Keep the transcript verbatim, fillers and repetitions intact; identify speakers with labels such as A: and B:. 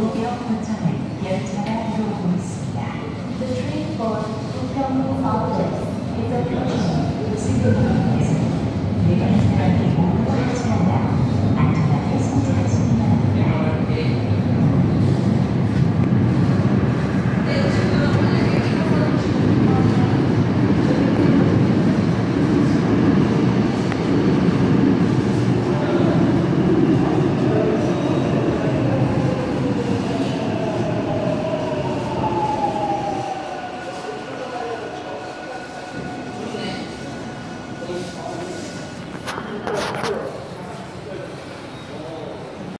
A: 우평 부천을 열차가 들어오고 있습니다. The train for 우평 Outlet is approaching. 지금은 내가 사람이 모두 지나다